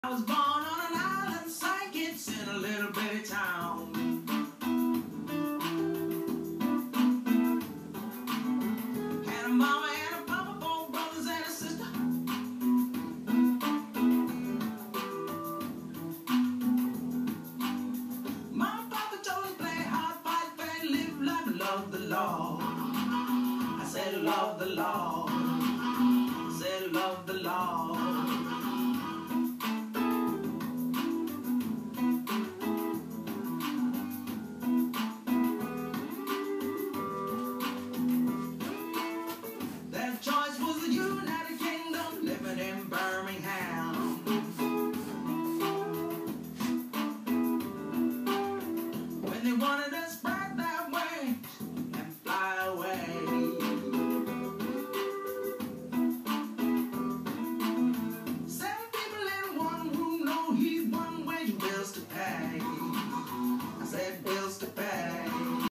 I was born on an island, St. Kitts, in a little bitty town. Had a mama and a papa, 4 brothers and a sister. Mama, papa told us play hard, fight fair, live life, and love the law. I said love the law. I said love the law. They wanted us spread that way and fly away. 7 people in one room, no heat, one wage bills to pay.